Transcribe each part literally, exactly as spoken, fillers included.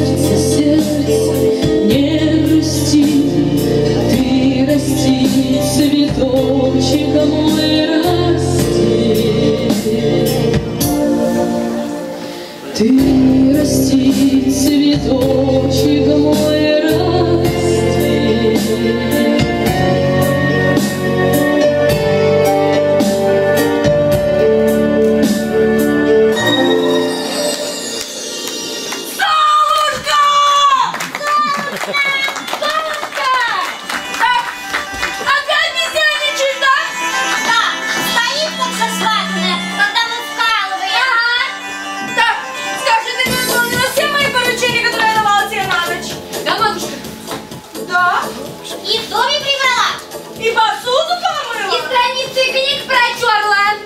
сердце, сердце, не грусти, ты расти, цветочек мой расти. Ты расти, цветочек мой расти. И в доме прибрала, и посуду помыла, и страницы книг протерла.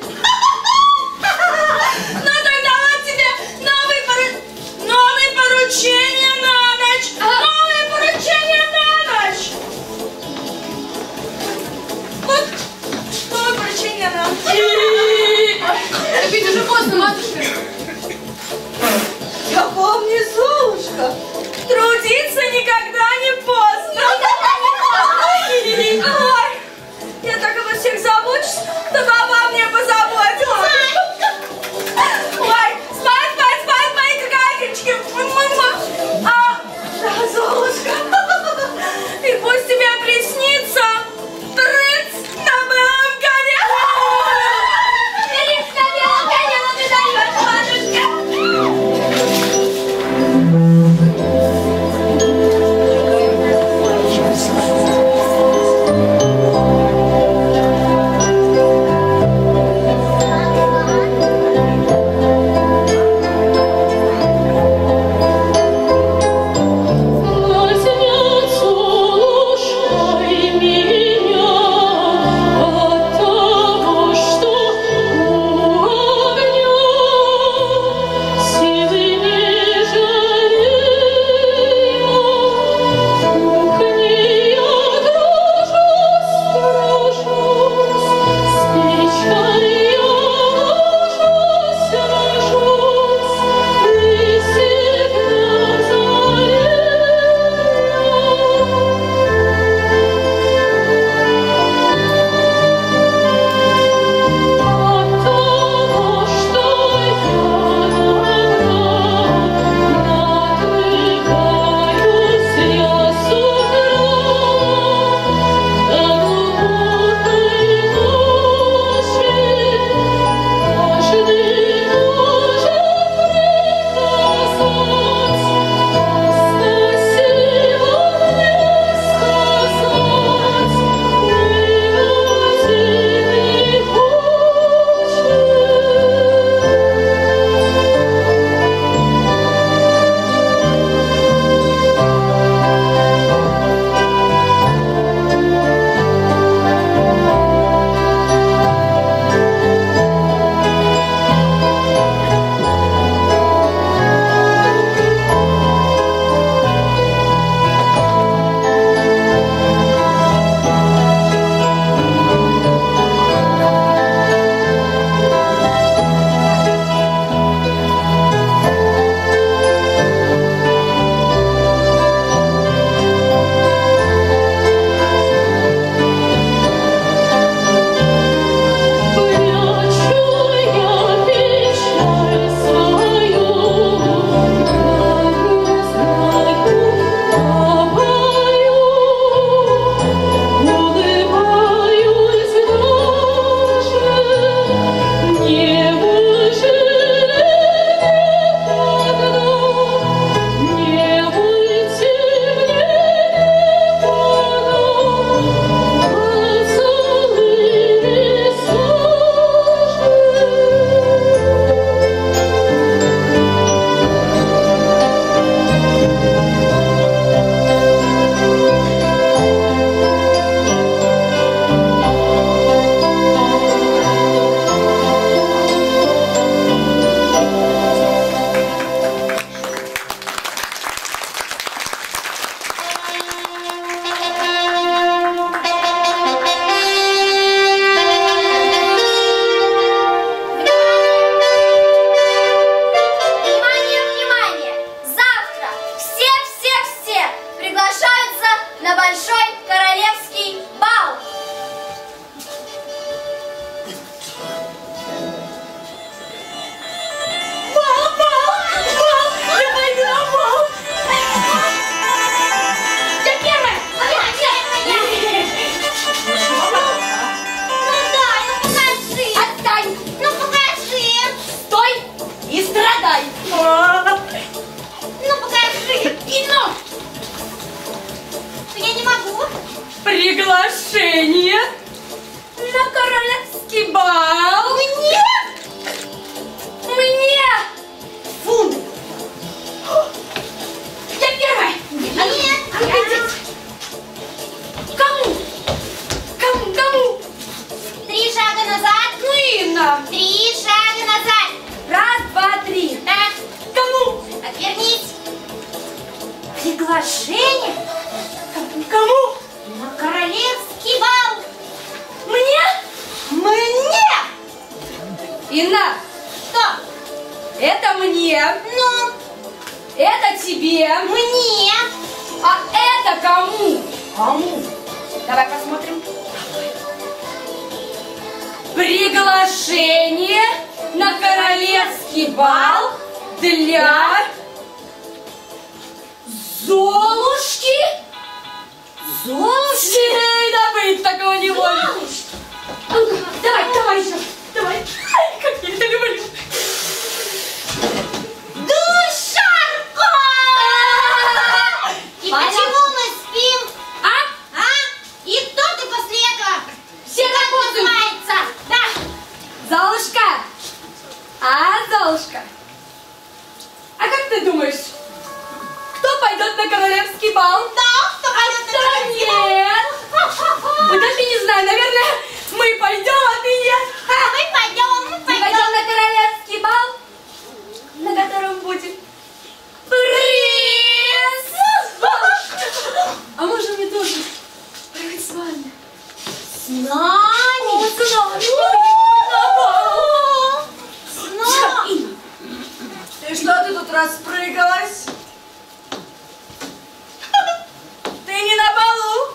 Ну тогда вот тебе новые пору... новые поручения на ночь. Новые поручения на ночь. Вот новые поручения на ночь. Так ведь уже поздно, матушка. Я помню, Золушка, трудиться никогда не поздно. Ой, я так обо всех забочусь, только обо мне приглашение на королевский бал. Мне? Мне? Фу! Я первая! Нет, А ну идите! Кому? Кому? Кому? Три шага назад. Ну, Инна! Три шага назад. Раз, два, три. Так, Кому? отвернись. Приглашение Кому? на королевский бал. Мне? Мне! Инна, Что? это мне, Ну, это тебе, мне. а это кому? Кому? Давай посмотрим. Приглашение на королевский бал для Золушки. Золушки? Да быть такого не может. Давай, давай еще. Давай. Ай, как я это люблю. Душарка! И Понятно. почему мы спим? А? А? И кто ты после этого? Все Как работают. называется? Да. Золушка. А, Золушка. А как ты думаешь, кто пойдет на королевский бал? Да, кто пойдет на Да королевский бал? нет. Ой, даже не знаю, наверное, мы пойдем, а ты нет. А мы пойдем, мы Мы пойдем. пойдем на королевский бал, на котором будет принц. А можем мы тоже поехать с вами? С нами. О, с нами. С нами. Ты что, ты тут распрыгалась? Ты не на балу?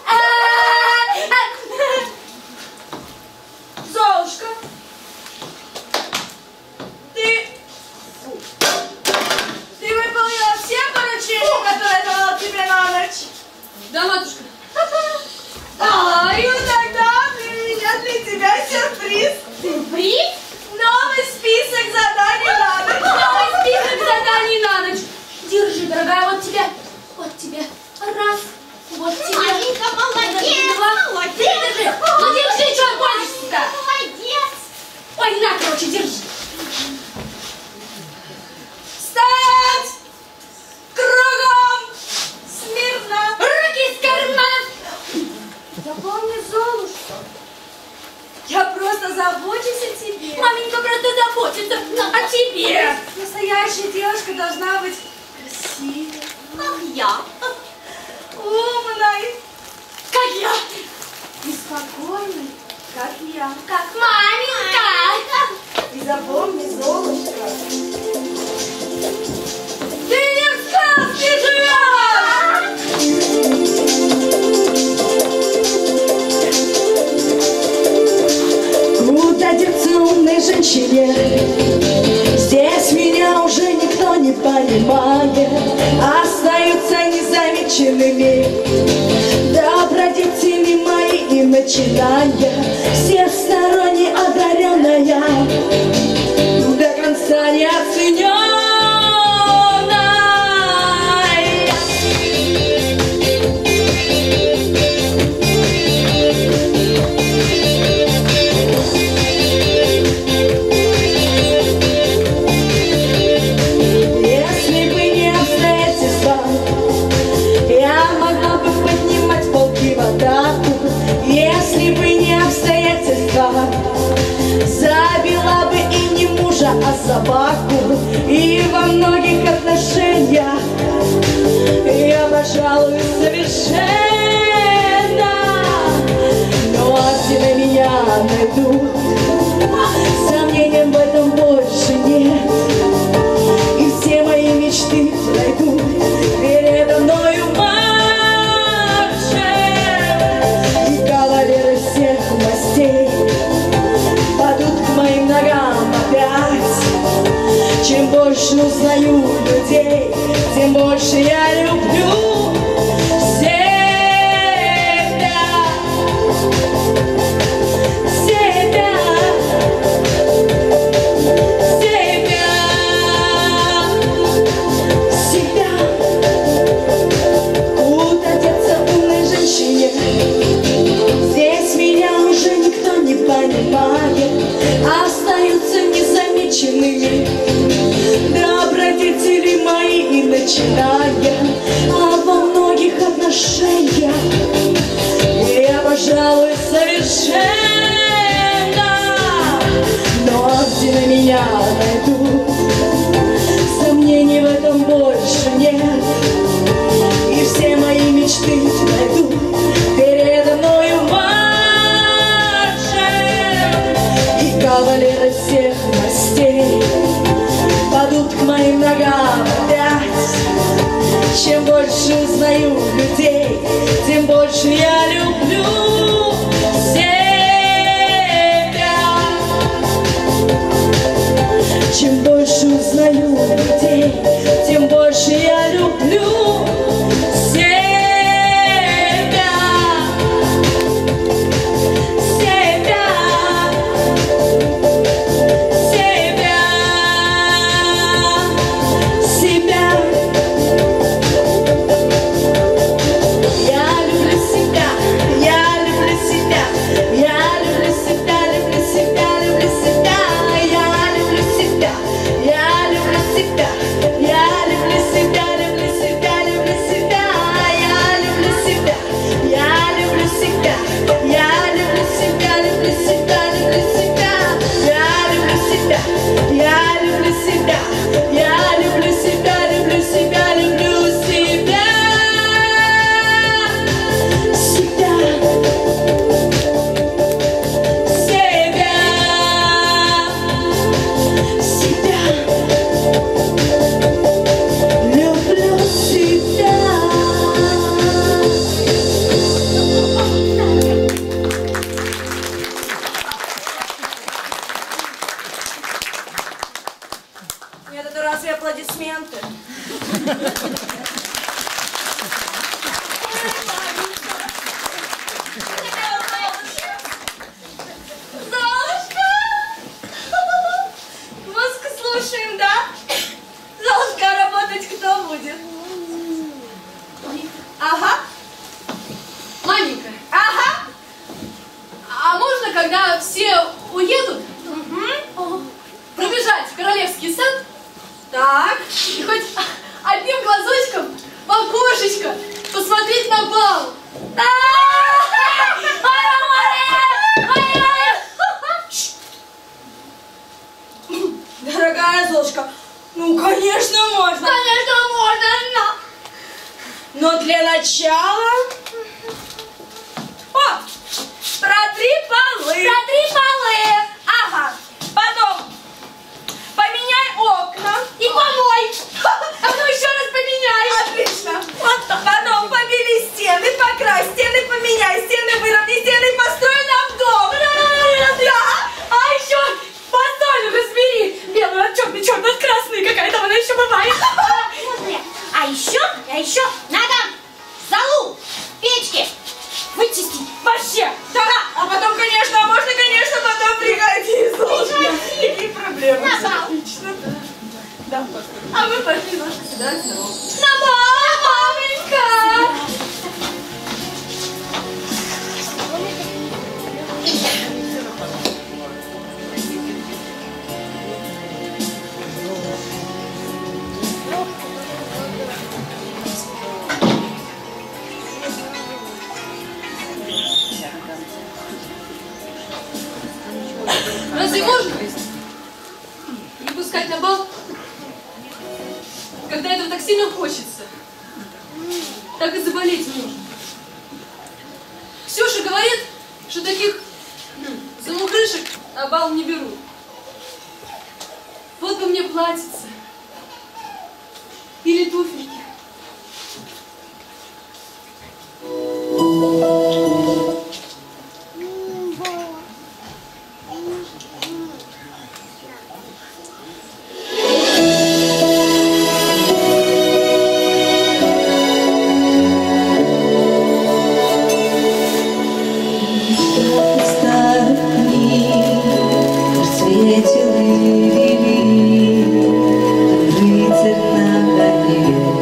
Золушка, ты... Ты выполнила все поручения, которые я давала тебе на ночь? Да, матушка. А, и вот тогда у меня для тебя сюрприз. Сюрприз? Новый список заданий на ночь. Новый список заданий на ночь. Держи, дорогая, вот тебе. Вот тебе. Раз. Вот тебе. Маленька, молодец. Два. Молодец. Держи. Ну держи, что борешься-то? Молодец. Ой, на, короче, держи. Встать! Кругом! Смирно! Руки из карманов! Я помню, Золушка. Я просто забочусь о тебе. Маменька просто заботится о тебе. Настоящая девушка должна быть красивой, Как я. умной, как я, и спокойной, как я. Как маменька. И запомни, Золушка, ты не в сказке живешь! Куда деться умной женщине? Здесь меня уже никто не понимает. Остаются незамеченными добродетели мои и начинания. Всесторонне одаренная, до конца не оцененная. Если бы не обстоятельства, я могла бы поднимать полки в атаку. Если бы не обстоятельства, забила бы и не мужа, а собаку. И во многих отношениях я, пожалуй, совершенно. Но если на меня найдут, сомнением в этом больше нет. И все мои мечты пройдут передо мною маршем. И кавалеры всех мастей падут к моим ногам опять. Чем больше узнаю людей, тем больше я люблю себя. Себя. Себя. Куда деться умной женщине? начиная, а во многих отношениях я, пожалуй, совершенно. Но где на меня найду, сомнений в этом больше нет. И все мои мечты найду передо мною маршем. И кавалеры всех мастей падут к моим ногам опять. Чем больше узнаю людей, тем больше я люблю себя. Чем больше узнаю людей, тем больше я люблю себя. Себя. Себя. Себя. Я люблю себя, я люблю себя, я люблю себя, люблю себя, люблю себя, я люблю себя, я люблю себя, я люблю себя, люблю себя, люблю себя, я люблю себя, я люблю себя, я люблю себя, люблю себя, люблю себя, я люблю себя, я люблю себя, я люблю себя, люблю себя, люблю себя. Нет, это разве аплодисменты? Золушка! Музыку слушаем, да? Золушка, работать кто будет? Ага. Маменька, Ага. а можно, когда все уедут, Угу. пробежать в Королевский сад Так. и хоть одним глазочком в окошечко посмотреть на бал? Дорогая Золушка, ну, конечно, можно. Конечно, можно. Но для начала... О! Протри полы. Протри полы. Ага. Потом поменяй окна. И помой. А потом еще раз поменяй. Отлично. Вот так. Потом побели стены, покрась, стены поменяй, стены выровняй, стены построй нам дом. Да. А еще фасоль разбери! Белую от черной, черную от красной, какая там она еще бывает. А еще, а еще надо залу печки вычистить. Вообще. Да. А потом, конечно, а можно, конечно, потом пригодится. Золушка. Какие проблемы. На бал. Отлично. Да. А мы пошли немножко сюда. На бал, маменька. Разве можно не пускать на бал, когда этого так сильно хочется? Так и заболеть можно. Ксюша говорит, что таких замухрышек на бал не берут. Вот бы мне платьице или туфельки. Светил и вели, рыцарь на коне.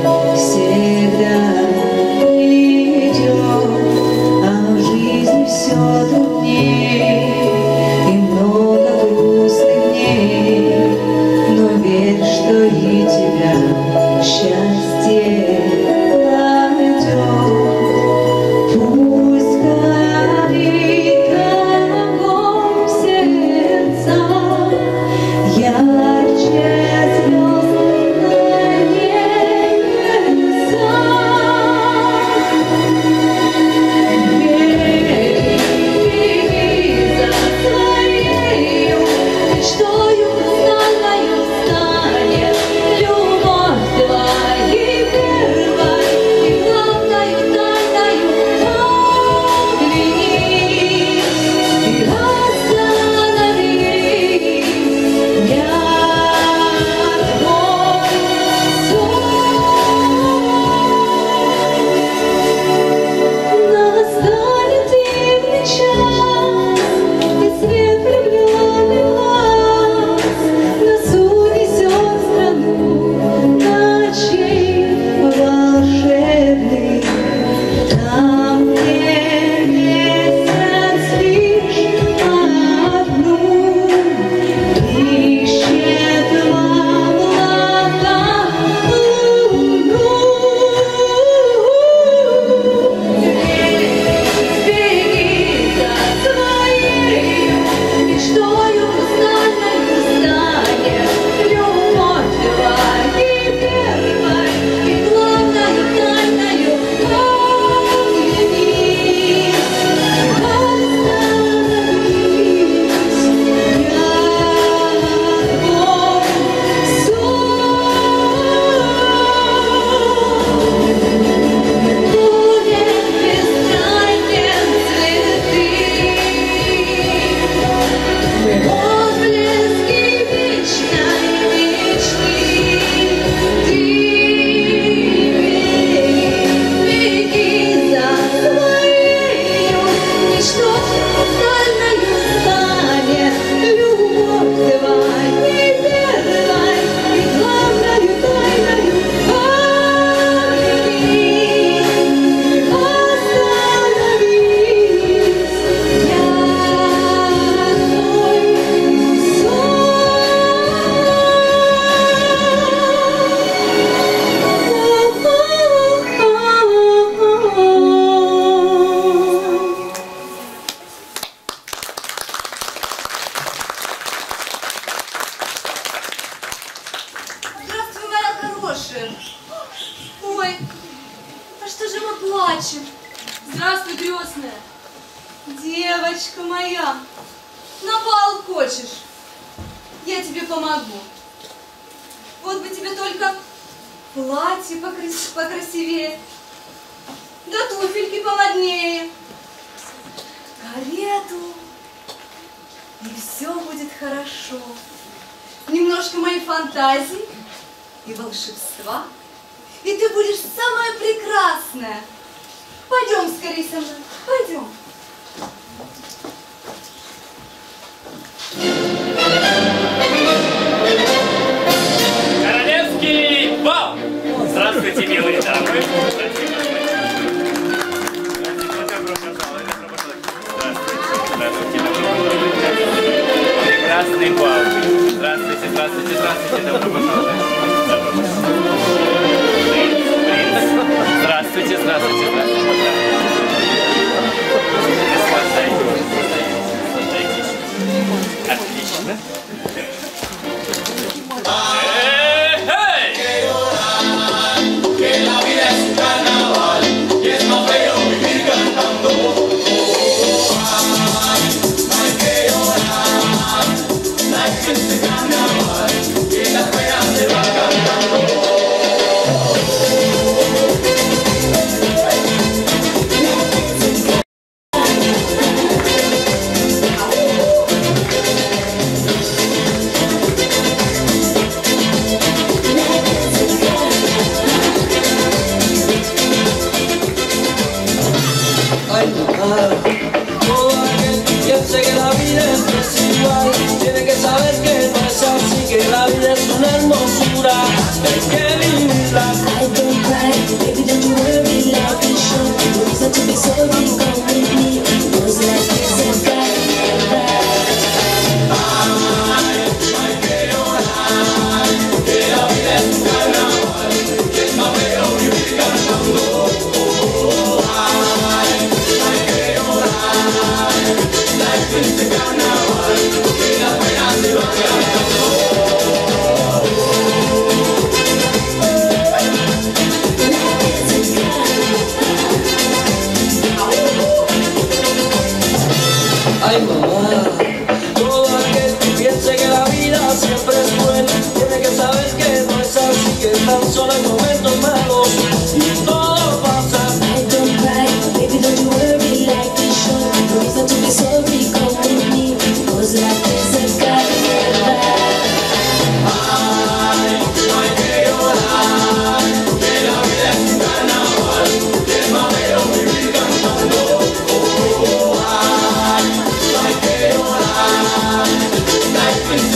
душе. Ой, а что же мы плачем? Здравствуй, крестная. Девочка моя, на бал хочешь? Я тебе помогу. Вот бы тебе только платье покрас... покрасивее, да туфельки помоднее, карету, и все будет хорошо. Немножко моей фантазии и волшебства, и ты будешь самая прекрасная. Пойдем скорее со мной, пойдем. Королевский бал! Здравствуйте, милые дамы! Прекрасный бал! Здравствуйте, здравствуйте, здравствуйте, добро пожаловать! Здравствуйте, здравствуйте, здравствуйте! Отлично!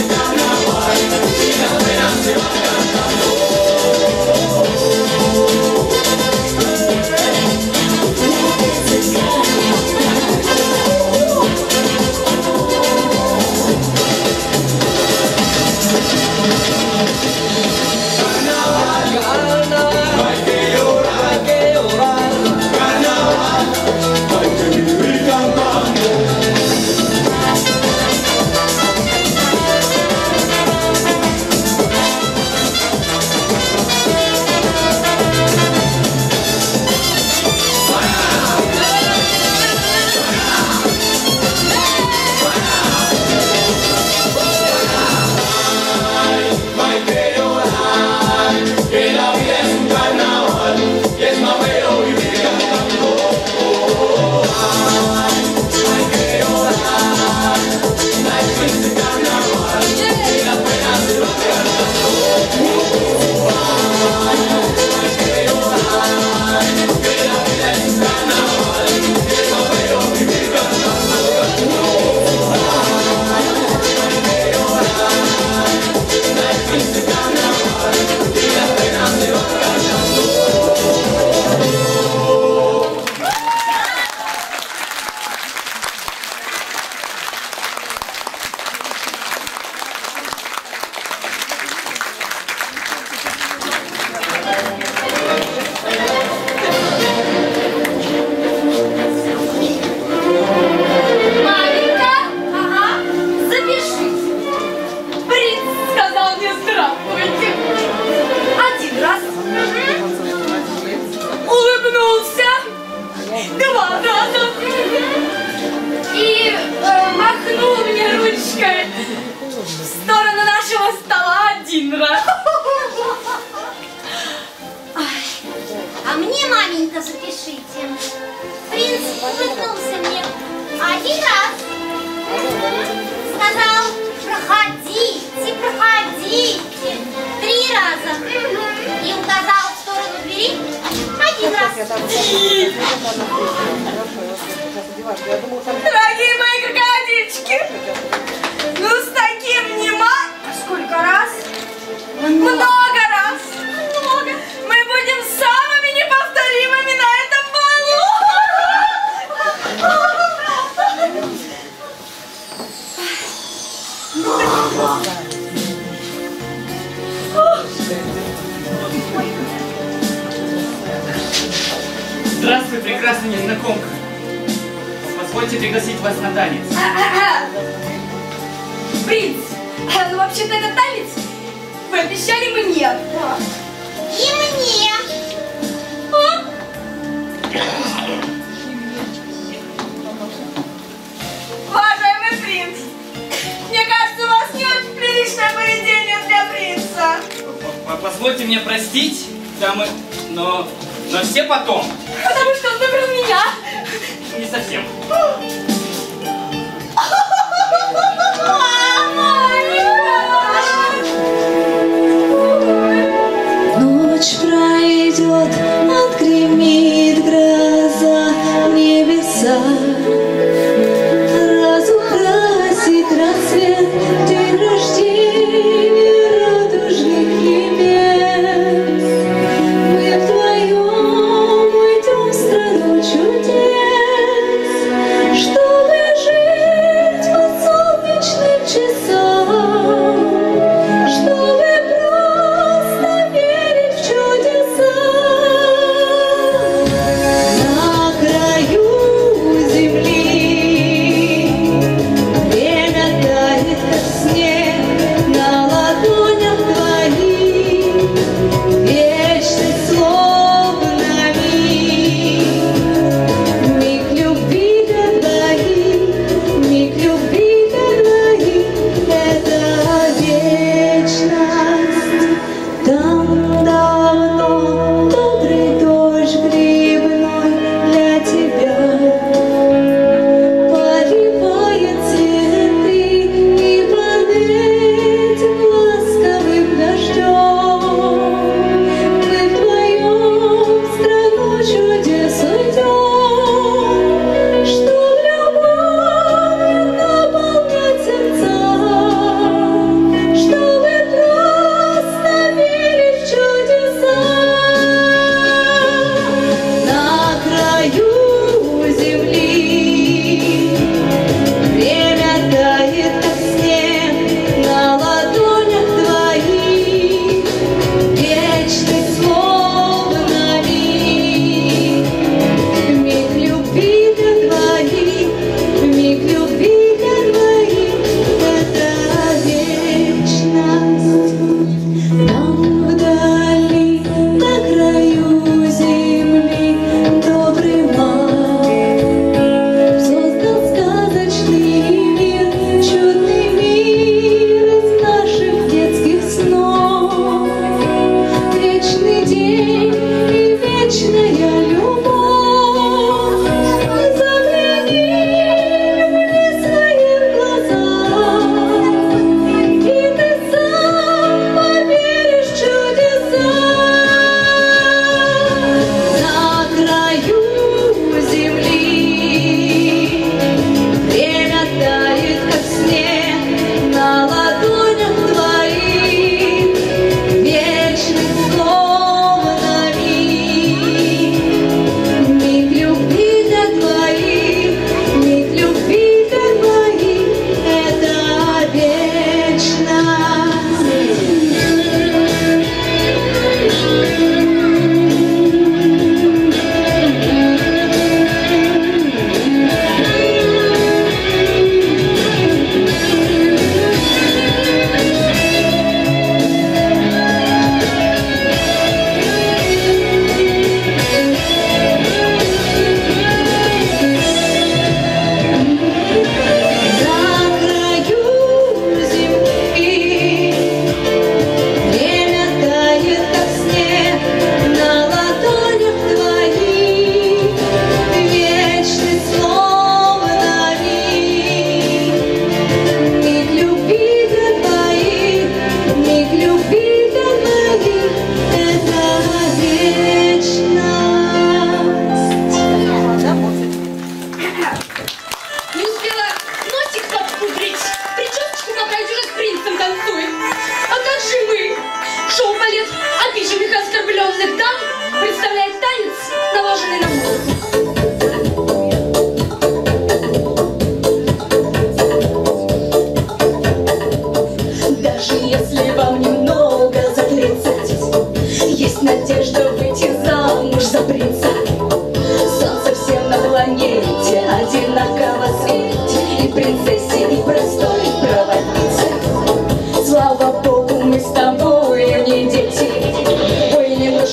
Carnaval, мне, маменька, запишите. Принц улыбнулся мне один раз. Сказал, проходите, проходите. Три раза. И указал в сторону двери один раз. Дорогие мои крокодильчики, ну с таким вниманием, сколько раз? Много раз. Много. Мы будем самыми неповторимыми на этом Здравствуй, прекрасная незнакомка. Позвольте пригласить вас на танец. Принц, ну вообще-то это танец вы обещали мне. И мне. Уважаемый принц, мне кажется, у вас не очень приличное поведение для принца. Позвольте мне простить, дамы, но, но все потом. Потому что он выбрал меня. Не совсем. Ночь пройдет, отгремит гроза, небеса разукрасит рассвет, день рождения радужных небес. Мы вдвоем уйдем в страну чудес, чтобы жить по солнечным часам, чтобы просто верить в чудеса. На краю земли время тает, как снег на ладонях твоих, вечность словно миг, миг любви для двоих, миг любви для двоих, это вечность. Там давно добрый дождь грибной для тебя поливает цветы и под этим ласковым дождем мы вдвоем в страну чудес уйдем, чтоб любовью наполнять сердца, чтобы просто верить в чудеса. На краю земли время тает, как снег на ладонях твоих, вечность словно миг, миг любви для двоих, миг любви для двоих, это вечность. Там вдали, на краю земли, добрый маг создал сказочный мир, чудный мир из наших детских снов. Вечный день и вечная любовь. Загляни мне своим глазам, и ты сам поверишь в чудеса. На краю земли время тает, как снег на ладонях твоих, вечность словно миг,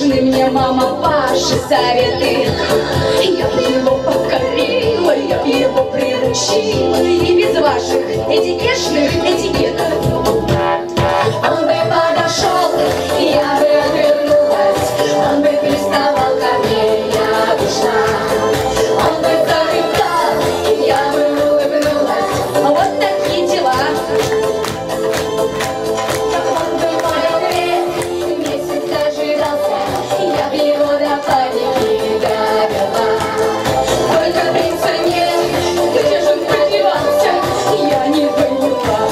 нужны мне, мама, ваши советы. Я б его покорила, я б его приручила, и без ваших этикетных этикетов. Он бы подошел, я бы отвернулась, он бы приставал ко мне, я бы шла. Он бы зарыдал, я бы улыбнулась. Вот такие дела. Он бы мой ответ месяц дожидался, я б его до паники довела. Только принца нет, где же он подевался, я не поняла.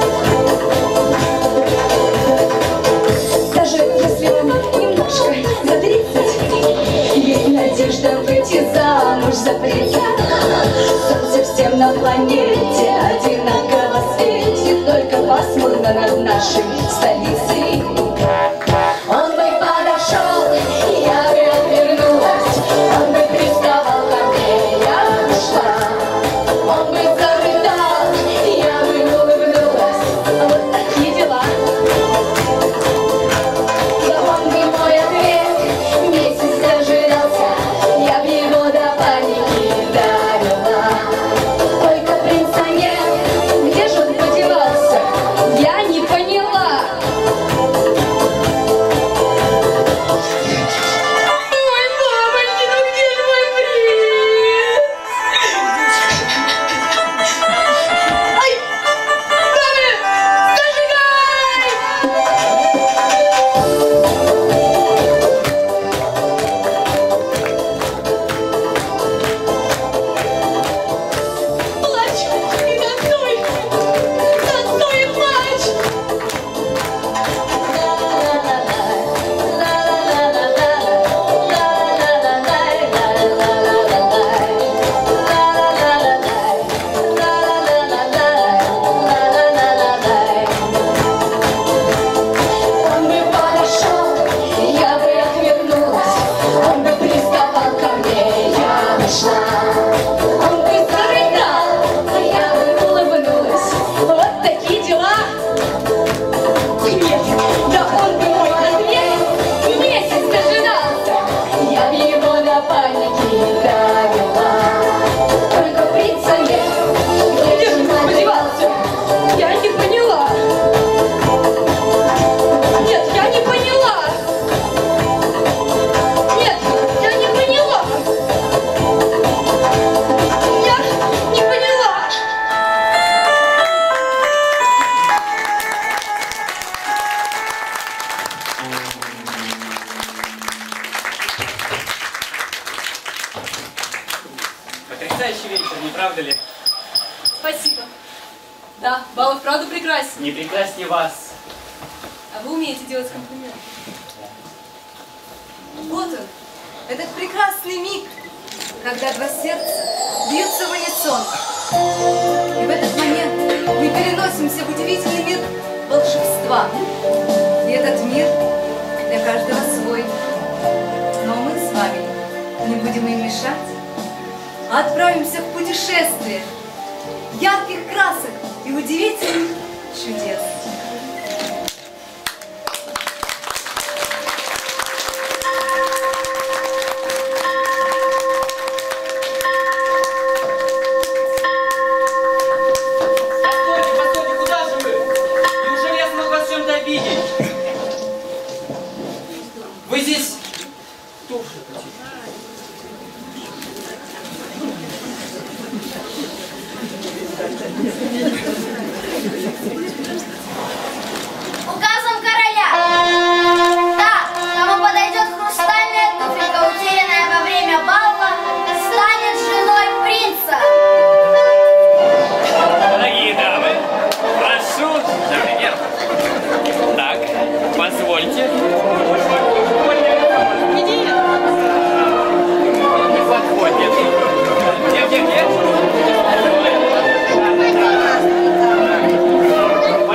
Даже если вам немножко за тридцать, есть надежда выйти замуж за принца. Солнце всем на планете одинаково светит, только пасмурно над нашей столицей. Он бы подошел, я бы отвернулась, он бы приставал ко мне, я бы шла. Он бы зарыдал, я бы улыбнулась. Вот такие дела. Да он бы мой ответ месяц дожидался, я б его до паники довела. Только принца нет, где же он подевался, я не поняла. Ой, мамочки, ну где же мой принц? Ай! Мамы! Зажигай! Плачь! И танцуй! Танцуй и плачь! Он бы подошел, я бы отвернулась, он бы приставал ко мне, я бы шла. Он бы зарыдал, а я бы улыбнулась. Вот такие дела. Нет, да он бы мой ответ месяц дожидался, я б его до паники довела. Только принца нет, где же он подевался, я не поняла. Нет, я не поняла. Нет, я не поняла. Я не поняла. Потрясающий вечер, не правда ли? Спасибо. Да, бал и вправду прекрасен. Не прекраснее вас. А вы умеете делать комплименты. Вот он, этот прекрасный миг, когда два сердца бьются в унисон. И в этот момент мы переносимся в удивительный мир волшебства. И этот мир для каждого свой. Но мы с вами не будем им мешать, а отправимся в путешествие ярких красок и удивительных чудес. Постойте, постойте, куда же вы? Неужели я смог вас в чем-то обидеть? Вы здесь... Указом короля. Да, кому подойдет хрустальная туфелька, утерянная во время бала, станет женой принца. Дорогие дамы, прошу, например, так, позвольте. Не подходит. Где, где, где?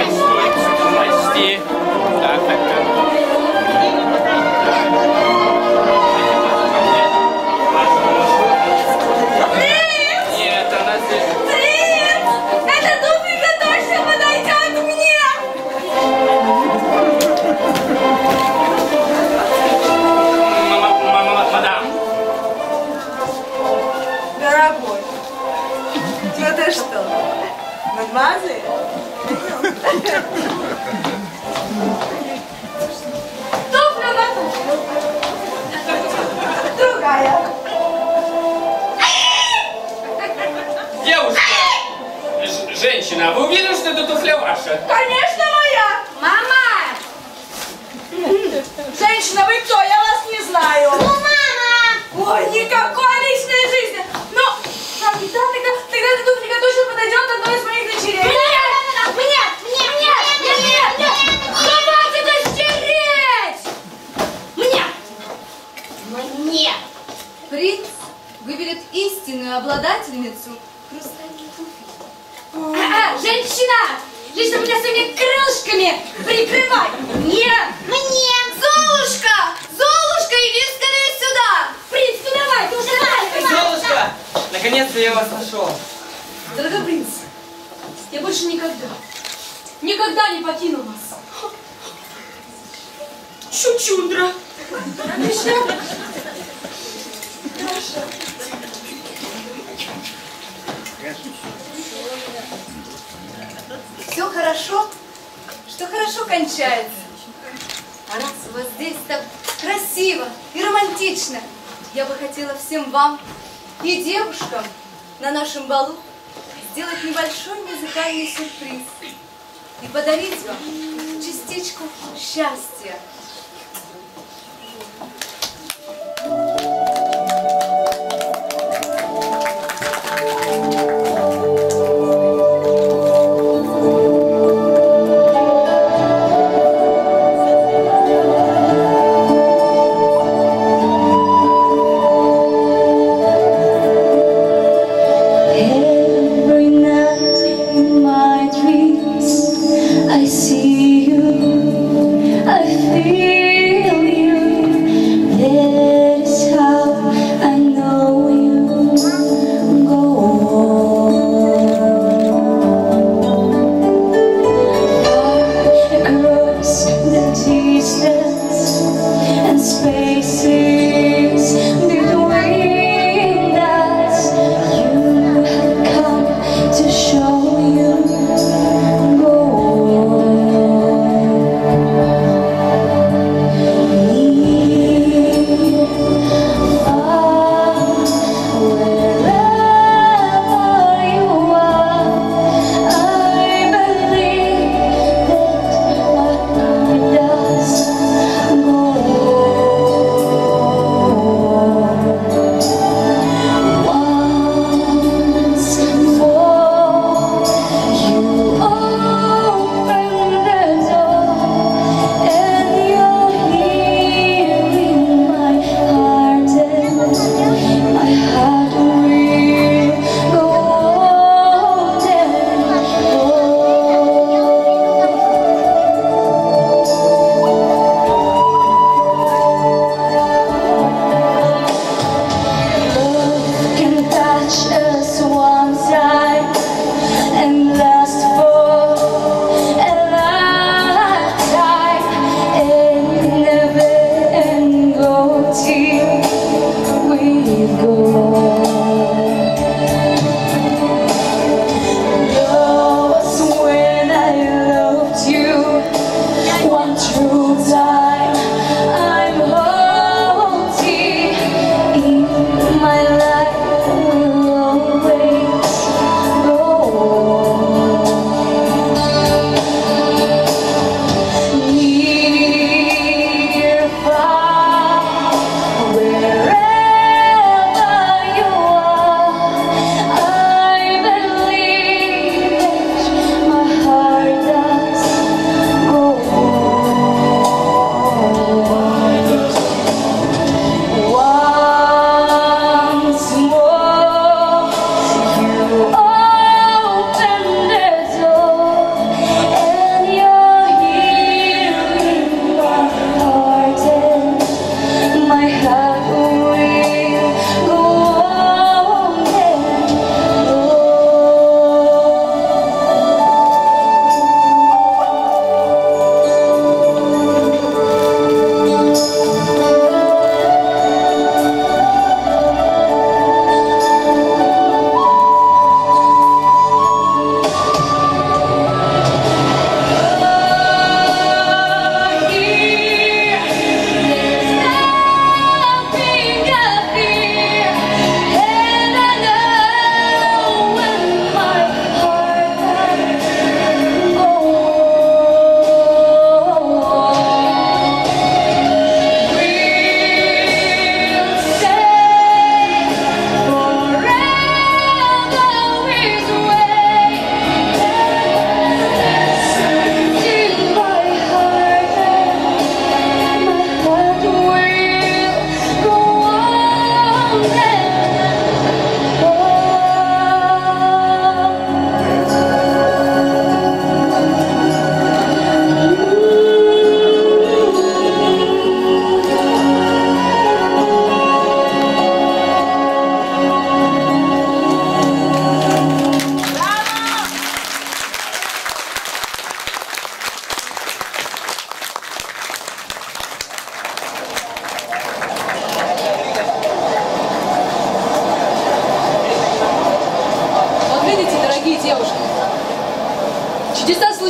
женщина, вы уверены, что это туфля ваша? Конечно, моя! Мама! Женщина, вы кто? Я вас не знаю. Ну, мама! Ой, никакой личной жизни. Но, тогда, тогда, тогда эта туфелька точно подойдет одной из моих дочерей. Мне! Мне! Мне! Мне! Мне! Хватит исчереть! Мне! Мне! Принц выберет истинную обладательницу хрустальной туфли. А, женщина! Женщина, меня своими крылышками прикрывай! Мне! Мне! Золушка! Золушка, иди скорее сюда! Принц, ну давай, ты уже давай! Золушка! Наконец-то я вас нашел. Дорогой принц, я больше никогда, никогда не покину вас. Чучундра. Все хорошо, что хорошо кончается. А раз у вас здесь так красиво и романтично, я бы хотела всем вам и девушкам на нашем балу сделать небольшой музыкальный сюрприз и подарить вам частичку счастья. Every night in my dreams, I see you, I feel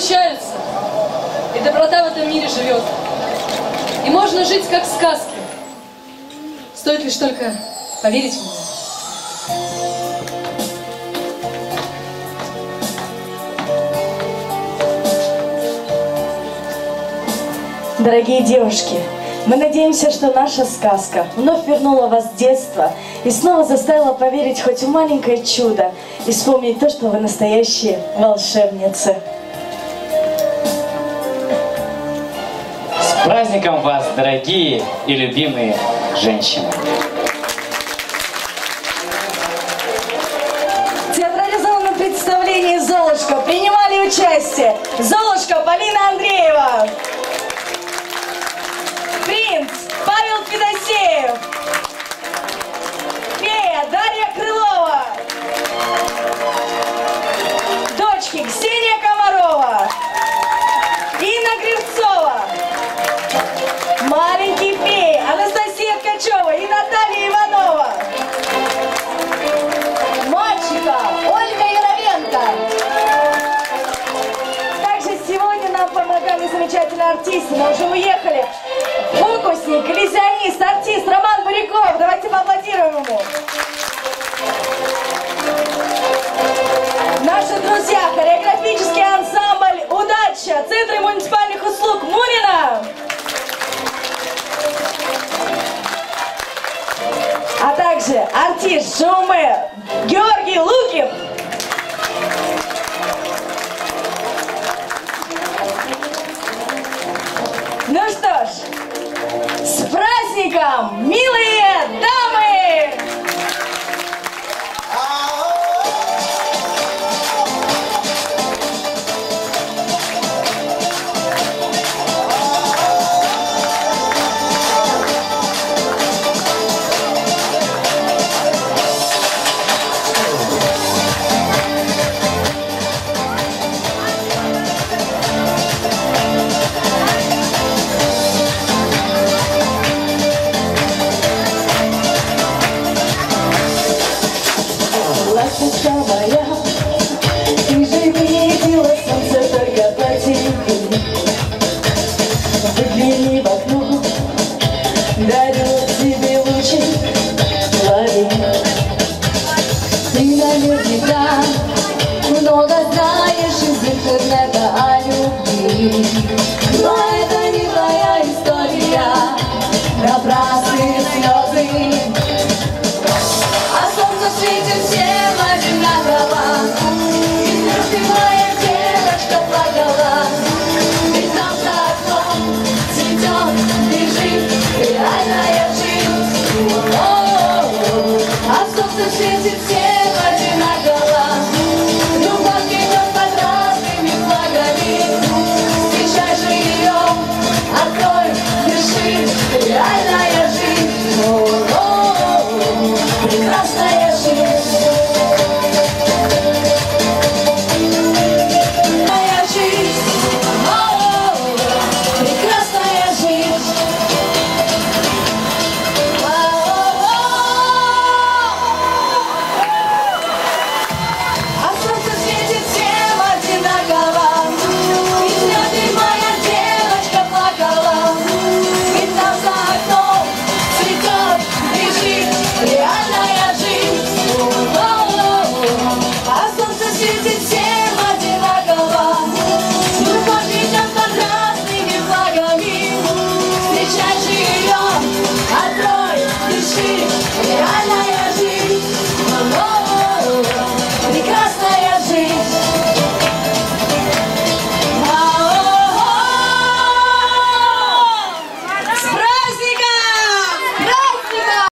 случаются, и доброта в этом мире живет. И можно жить как в сказке. Стоит лишь только поверить в нее. Дорогие девушки, мы надеемся, что наша сказка вновь вернула вас в детство и снова заставила поверить хоть в маленькое чудо и вспомнить то, что вы настоящие волшебницы. С праздником вас, дорогие и любимые женщины! В театрализованном представлении «Золушка» принимали участие Золушка Полина Андреева, принц Павел Федосеев, фея Дарья Крылова, дочки Ксения Комарова, Инна Кривцова, маленькие феи Анастасия Ткачева и Наталья Иванова, мальчика Ольга Яровенко. Также сегодня нам помогали замечательные артисты, но уже уехали. Фокусник, иллюзионист, артист Роман Буряков. Давайте поаплодируем ему. Наши друзья, хореографический ансамбль «Удача», Центр муниципальных услуг Мурина. А также артист Жауме Георгий Лукин. Ну что ж, с праздником, милые дамы! Ласточка моя, ты же видела солнце только по тебе. Выгляни в окно, дарю тебе лучи, лови. Ты наверняка много знаешь из интернета о любви, но это не твоя история, напрасные слезы. А солнце светит всем одинаково, и звезды моя девочка плакала. Ведь там за окном цветет, лежит реальная жизнь. О-о-о-о. А солнце светит всем одинаково, любовь идет под разными флагами. Встречай же ее, открой, дыши, реальная жизнь. О-о-о-о. Прекрасная жизнь. Моя жизнь. О-о-о. Прекрасная жизнь. О-о-о. А солнце светит всем одинаково, и звезды моя девочка плакала. Ведь там за окном цветет, лежит реальная жизнь. О-о-о. А солнце светит